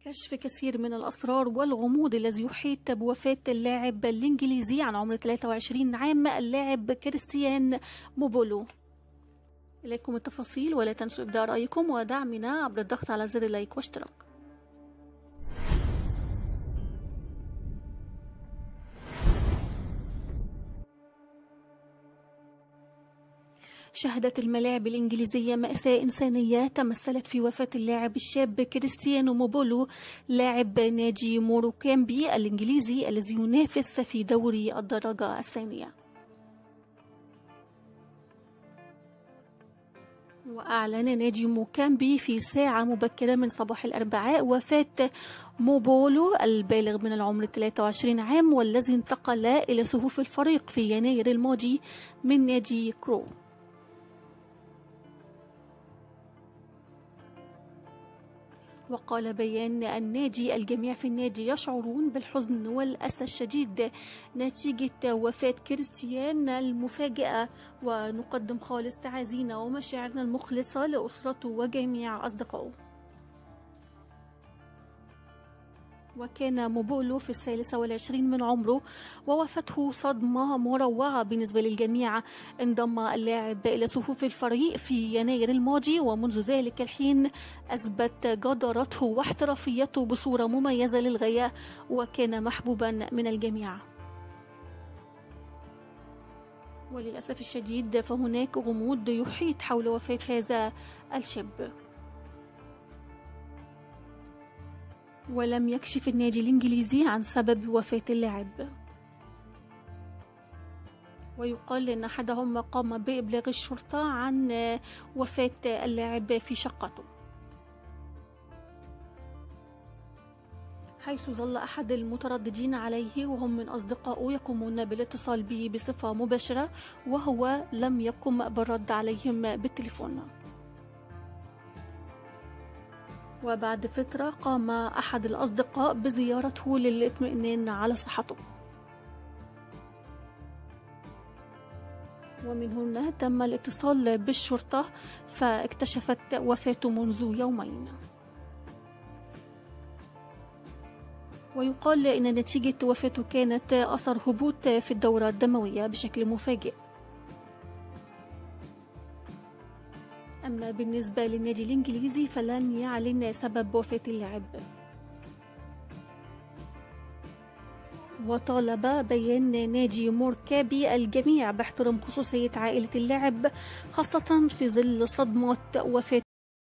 كشف كثير من الأسرار والغموض الذي يحيط بوفاة اللاعب الإنجليزي عن عمر 23 عام اللاعب كريستيان موبولو. إليكم التفاصيل، ولا تنسوا إبداء رأيكم ودعمنا عبر الضغط على زر اللايك واشتراك. شهدت الملاعب الإنجليزية مأساة إنسانية تمثلت في وفاة اللاعب الشاب كريستيانو موبولو لاعب نادي موروكامبي الإنجليزي الذي ينافس في دوري الدرجة الثانية. وأعلن نادي موكامبي في ساعة مبكرة من صباح الأربعاء وفاة موبولو البالغ من العمر 23 عام، والذي انتقل إلى صفوف الفريق في يناير الماضي من نادي كرو. وقال بيان النادي: الجميع في النادي يشعرون بالحزن والأسى الشديد نتيجة وفاة كريستيان المفاجئة، ونقدم خالص تعازينا ومشاعرنا المخلصة لأسرته وجميع أصدقائه. وكان موبولو في 23 من عمره، ووفاته صدمة مروعة بالنسبة للجميع. انضم اللاعب إلى صفوف الفريق في يناير الماضي، ومنذ ذلك الحين أثبت جدارته واحترافيته بصورة مميزة للغاية، وكان محبوبا من الجميع. وللأسف الشديد فهناك غموض يحيط حول وفاة هذا الشاب، ولم يكشف النادي الإنجليزي عن سبب وفاة اللاعب. ويقال أن أحدهم قام بإبلاغ الشرطة عن وفاة اللاعب في شقته، حيث ظل أحد المترددين عليه وهم من أصدقائه يقومون بالاتصال به بصفة مباشرة، وهو لم يقم بالرد عليهم بالتليفون. وبعد فترة قام أحد الأصدقاء بزيارته للإطمئنان على صحته، ومن هنا تم الاتصال بالشرطة فاكتشفت وفاته منذ يومين. ويقال إن نتيجة وفاته كانت أثر هبوط في الدورة الدموية بشكل مفاجئ. أما بالنسبة للنادي الإنجليزي فلن يعلن سبب وفاة اللاعب. وطالب بيان نادي موركابي الجميع باحترام خصوصية عائلة اللاعب، خاصة في ظل صدمة وفاة